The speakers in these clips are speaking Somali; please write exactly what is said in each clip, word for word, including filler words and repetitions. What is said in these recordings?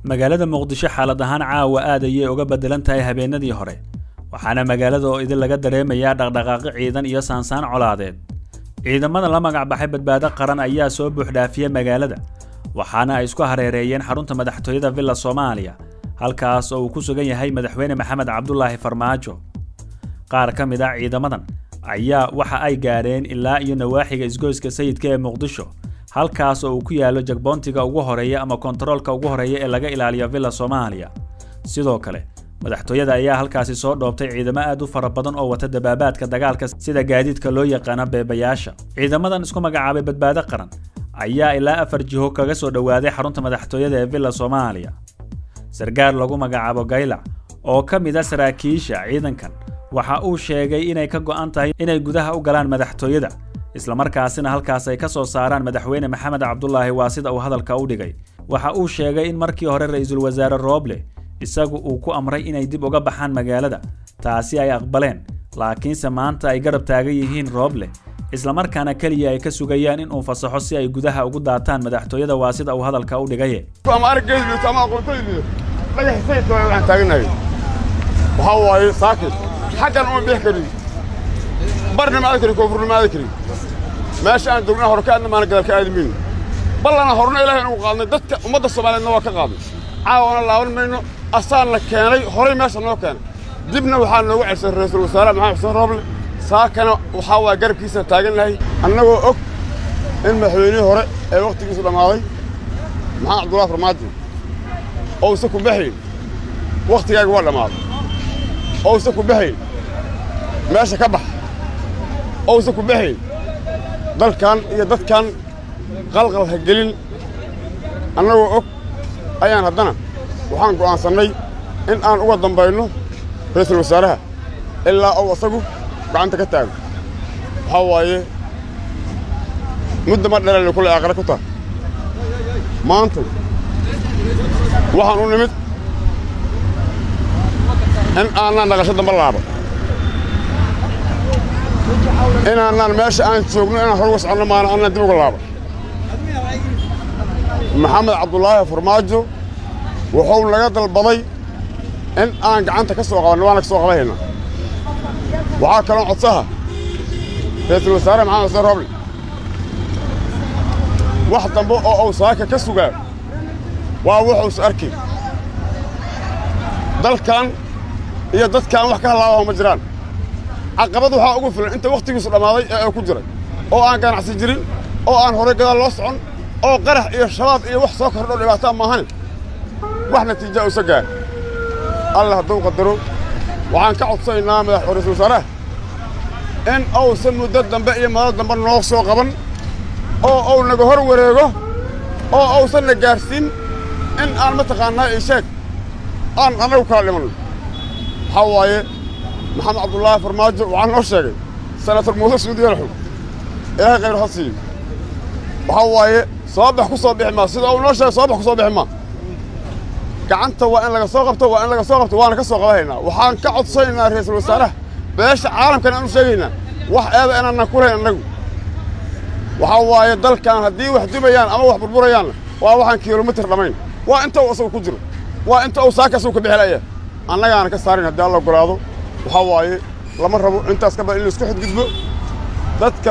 magaalada Muqdisho xaalad ahaan caawa aad ayay uga bedelan tahay habeenadii hore waxaana magaalada oo idin laga dareemayaa dhaqdhaqaaq ciidan iyo saansaan colaadeed ciidamada la magac baxay badbaado qaran ayaa soo buux dhaafiyay magaalada waxaana ay isku hareereeyeen xarunta madaxtooyada Villa Soomaaliya halkaas oo uu ku sugan yahay madaxweyne Maxamed Cabdullaahi Farmaajo qaar ka mid ah ciidamadan ayaa waxa ay gaareen ilaa iyo nawaaxiga isgoyska sayidka ee Muqdisho halkaas oo uu ku yaalo jagboontiga ugu horeeya ama kontaroolka ugu horeeya ee laga ilaaliyo Villa Soomaaliya sidoo kale madaxtooyada ayaa halkaasi soo dhoobtay ciidamo aad u fara badan oo wata dabaabaadka dagaalka sida gaadiidka loo yaqaan beebayaasha ciidamadan isku magacaabay badbaado qaran ayaa ilaa afar jiho kaga soo dhawaaday xarunta madaxtooyada ee Villa Soomaaliya sargaar lagu magacaabo Gaylac oo ka mid ah saraakiisha ciidankan waxa uu sheegay inay ka go'an tahay inay gudaha u galaan madaxtooyada isla markaasina halkaas ay ka soo saaraan madaxweyne Maxamed Cabdullaahi waa sida uu hadalka u dhigay waxa uu sheegay in markii hore ra'iisul wasaare Roble isagu uu ku amray inay dib uga baxaan magaalada taasi ay aqbaleen laakiin maanta ay garab taagan yihiin Roble isla markaana kaliya ay ka sugayaan in uu fasaxo si ay gudaha ugu daataan madaxtooyada waa sida uu hadalka u dhigay ama argaydu ama aqoontiidu laga xisayto waxaan taaganahay waxa waaye saakid xagan oo bixi kari barnaamij kari koonfurnaamada kari meesha aan joogna hor ka adna maan galka aadmin ballana horna ilaahay inuu qaadnay dadka ummadda Soomaaliyeedna waa ka qaaday caawana laaban mayno asaan la keenay horay meesha noo keenay dibna waxaa noogu celsay ra'iisul wasaare Maxamed Xuseen Roble saakana waxa waa garabkiisa taagannahay annagoo og in madaxweynihii hore ee waqtigiisu dhamaaday Maxamed Cabdullaahi Farmaajo oo isa ku baxay waqtigaaga waa dhamaaday oo isa ku baxay meesha ka bax oo isa ku baxay dalkan iyo dadkan qalqal ha gelin annagoo og ayaan haddana waxaan go'aansanay in aan uga dambayno ra'iisul wasaaraha ilaa uu asagu gacanta ka taago waxa waaye muddo ma dheer kule aqra ku taa maanta waxaan u nimid in aanan naqasho damba laabo in aanan meesha aan joogno inaan hor wascano maana aanan dib uga laabo Maxamed Cabdullaahi Farmaajo wuxuu laga dalbaday in aan gacanta ka soo qabanno waana ka soo qabanayna waxa kale oo codsaha ra'iisul wasaare Maxamed Xuseen Roble wax dambe oo uu saaka ka sugaa waa wuxuu arkay dalkan iyo dadkan wax ka halaawa ma jiraan caqabad waxa ugu filan inta waqtigiisu dhamaaday ee ku jiray oo aan ganacsi jirin oo aan hore gadaal loo socon oo qarax iyo shabaab iyo wax soo kordho dhibaato ma ahan wax natiijo u sagaa Allah hadduu qadaro waxaan ka codsanaynaa madaxweyne ra'iisul wasaare in uu san muddo dambe iyo maalin dambe noo soo qaban oo uu naga hor wareego oo uu san la gaarsiin in aan mataqaanaa ay sheeg aan anagu kala dhiman waxa waaye Maxamed Cabdullaahi Farmaajo waxaan noo sheegay senator Muuse Suudi Yaraxu ilaahay khayr ha siiyo waxa waaye soo bax ku soo bixi ma sida uu noo sheegay soo bax ku soo bixi ma gacanta waa in laga soo qabto waa in laga soo qabto waana ka soo qabaynaa waxaan ka codsanaynaa ra'iisul wasaaraha beesha caalamkan aan u sheegaynaa wax eeba inaan ku leeyahay anagu waxa waaye dalkan haddii wax dubayaan ama wax burburayaan waa waxaan kiiloomitir dhamayn waa inta uu asagu ku jiro waa inta uu saaka soo ka bixilaya annagaana ka saarin haddii alla golaado waxa waaye lama rabo intaas ka badan in la isku xidgudbo dadka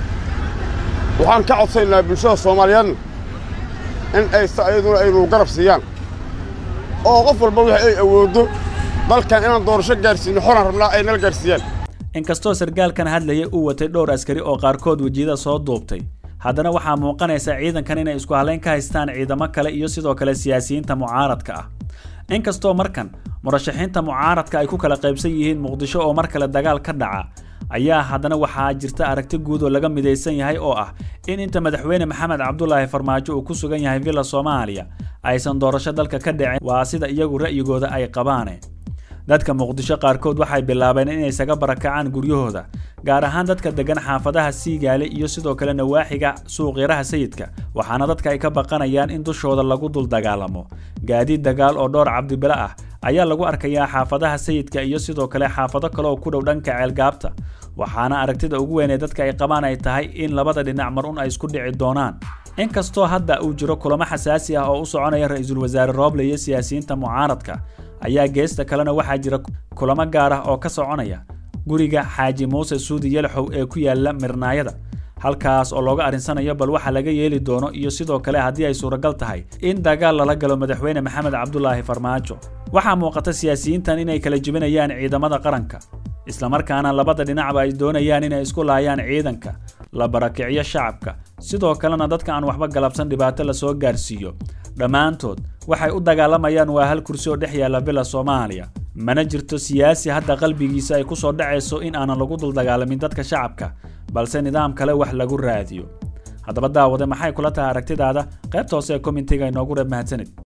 waxaan ka codsanaynaa bulshada Soomaaliyeed in ay saayiduna ay uu garab siiyaan oo qof walba wixii ay awoodo dalkan inaan doorasho gaarsiino xoran rabnaa ay nal gaarsiiyaan inkastoo sargaalkan hadlayay uu watay dhowr askari oo qaarkood wajiyada soo duubtay haddana waxaa muuqanaysa ciidankan inay isku haleyn ka haystaan ciidamo kale iyo sidoo kale siyaasiyiinta mucaaradka ah inkastoo markan murashaxiinta mucaaradka ay ku kala qaybsan yihiin Muqdisho oo mar kale dagaal ka dhaca ayaa haddana waxaa jirta aragti guud oo laga midaysan yahay oo ah in inta madaxweyne Maxamed Cabdullaahi Farmaajo uu ku sugan yahay Villa Soomaaliya aysan doorasho dalka ka dhicin waa sida iyagu ra'yigooda ay qabaan dadka Muqdisho qaarkood waxay bilaabeen inay isaga barakacaan guryahooda gaar ahaan dadka degan xaafadaha Siigaale iyo sidoo kale nawaaxiga suuqyaraha sayidka waxaana dadka ay ka baqanayaan in dushooda lagu dul dagaalamo gaadiid dagaal oo dhowr cabdibila ah ayaa lagu arkayaa xaafadaha sayidka iyo sidoo kale xaafado kale oo ku dhow dhanka ceelgaabta waxaana aragtida ugu weyn ee dadka ay qabaan ay tahay in labada dhinac mar un ay isku dhici doonaan inkastoo hadda uu jiro kulamo xasaasi ah oo u soconaya ra'iisul wasaare Roble iyo siyaasiyiinta mucaaradka ayaa geesta kalena waxaa jira kulamo gaar ah oo ka soconaya guriga Xaaji Muuse Suudi Yelxow ee ku yaala Mirnaayada halkaas oo looga arinsanayo bal waxa laga yeeli doono iyo sidoo kale haddii ay suuragal tahay in dagaal lala galo madaxweyne Maxamed Cabdullaahi Farmaajo waxaa muuqata siyaasiyiintan inay kala jibinayaan ciidamada qaranka isla markaana labada dhinacba ay doonayaan inay isku laayaan ciidanka la barakiciyo shacabka sidoo kalena dadka aan waxba galabsan dhibaato la soo gaarsiiyo dhamaantood waxay u dagaalamayaan waa hal kursi oo dhex yaala bila Soomaaliya mana jirto siyaasi hadda qalbigiisa ay ku soo dhacayso in aan lagu dul dagaalamin dadka shacabka balse nidaam kale wax lagu raadiyo haddaba daawade maxay kula tahay aragtidaada qaybta hoose ee commentiga inoogu reeb mahadsanid